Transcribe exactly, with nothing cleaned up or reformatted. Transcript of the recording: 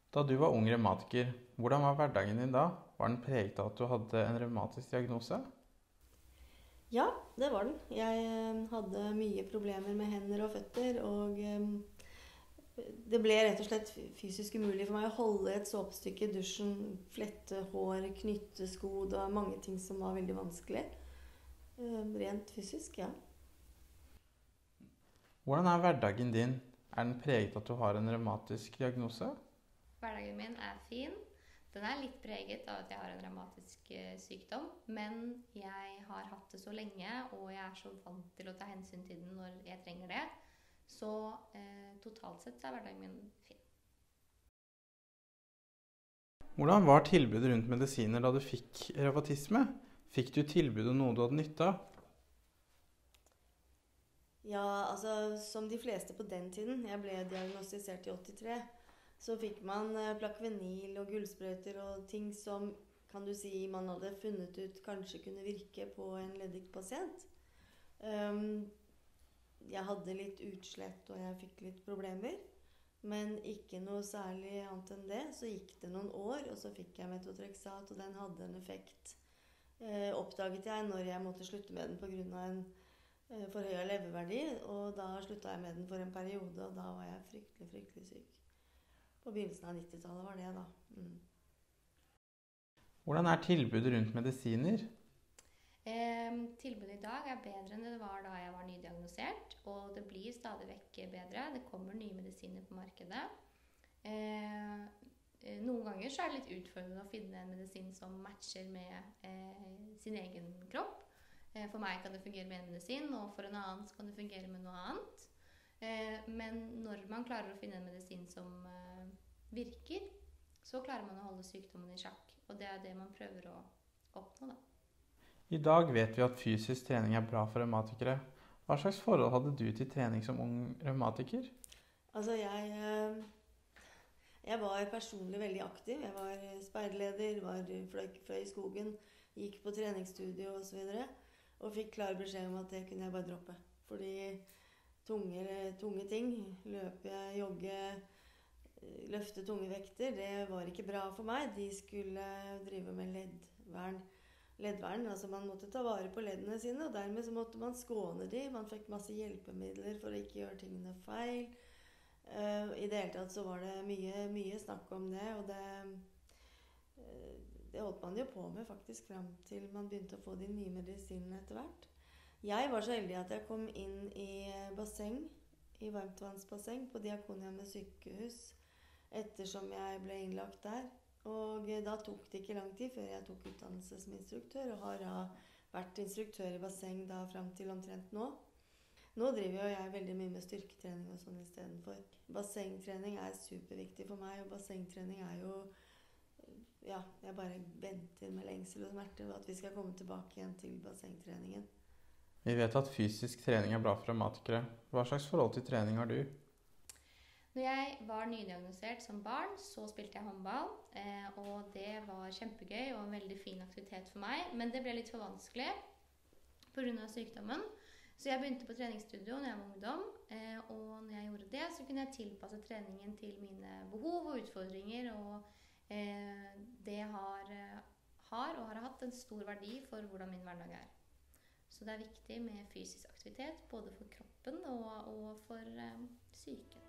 Da du var ung revmatiker, hvordan var hverdagen din da? Var den preget av at du hadde en revmatisk diagnose? Ja, det var den. Jeg eh, hadde mye problemer med hender og føtter, og eh, det ble rett og slett fysisk umulig for meg å holde et såpestykke i dusjen, flette hår, knytte sko. Det var mange ting som var veldig vanskelig. Eh, Rent fysisk, ja. Hvordan er hverdagen din? Er den preget av at du har en revmatisk diagnose? Hverdagen min er fin. Den er litt preget av at jeg har en revmatisk eh, sykdom, men jeg har hatt det så lenge, og jeg er så vant til å ta hensyn til den når jeg trenger det. Så eh, totalt sett så er hverdagen min fin. Hvordan var tilbudet rundt medisiner da du fikk revmatisme? Fikk du tilbudet noe du hadde nytte av? Ja, altså som de fleste på den tiden, jeg ble diagnostisert i åttitre, så fikk man eh, Plaquenil og gullsprøyter og ting som, kan du si, man hadde funnet ut kanskje kunne virke på en leddgikt pasient. Um, jeg hadde litt utslett og jeg fikk litt problemer, men ikke noe særlig annet enn det. Så gikk det noen år, og så fikk jeg metotrexat, og den hadde en effekt. Eh, oppdaget jeg når jeg måtte slutte med den på grunn av en eh, forhøyet leververdi, og da sluttet jeg med den for en periode, og da var jeg fryktelig, fryktelig syk. På begynnelsen av nittitallet var det da. Mm. Hvordan er tilbudet rundt medisiner? Eh, tilbudet i dag er bedre enn det var da jeg var nydiagnosert, og det blir stadig vekk bedre. Det kommer nye medisiner på markedet. Eh, noen ganger så er det litt utfordrende å finne en medisin som matcher med eh, sin egen kropp. Eh, for meg kan det fungere med en medisin, og for en annen så kan det fungere med noe annet. Eh, men når man klarer å finne en medisin som eh, virker, så klarer man å holde sykdommen i sjakk. Og det er det man prøver å oppnå, da. I dag vet vi at fysisk trening er bra for revmatikere. Hva slags forhold hadde du til trening som ung revmatiker? Altså, jeg, eh, jeg var personlig veldig aktiv. Jeg var speiderleder, var fløy, fløy i skogen, gikk på treningsstudio og så videre, og fikk klar beskjed om at det kunne jeg bare droppe. Fordi tunge, tunge ting, løpe, jogge, løfte tunge vekter, det var ikke bra for meg. De skulle drive med leddvern. leddvern, altså man måtte ta vare på leddene sine, og dermed så måtte man skåne de. Man fikk masse hjelpemidler for å ikke gjøre tingene feil. Uh, I det hele tatt så var det mye, mye snakk om det, og det, uh, det holdt man jo på med faktisk frem til man begynte å få de nye medisinene etter hvert. Jeg var så heldig at jeg kom inn i basseng, i varmtvannsbasseng på Diakonhjemmet sykehus, ettersom jeg ble innlagt der. Og da tok det ikke lang tid før jeg tok utdannelse som instruktør, og har da vært instruktør i basseng da frem til omtrent nå. Nå driver jo jeg veldig mye med styrketrening og sånn i stedet for. Bassengtrening er superviktig for meg, og bassengtrening er jo, ja, jeg bare venter med lengsel og smerte og at vi skal komme tilbake igjen til bassengtreningen. Vi vet at fysisk trening er bra for revmatikere. Hva slags forhold til trening har du? Når jeg var nydiagnosert som barn, så spilte jeg håndball, eh, og det var kjempegøy og en veldig fin aktivitet for meg, men det ble litt for vanskelig på grunn av sykdommen. Så jeg begynte på treningsstudio når jeg var ungdom, eh, og når jeg gjorde det, så kunne jeg tilpasse treningen til mine behov og utfordringer, og eh, det har, har og har hatt en stor verdi for hvordan min hverdag er. Så det er viktig med fysisk aktivitet, både for kroppen og, og for eh, syke.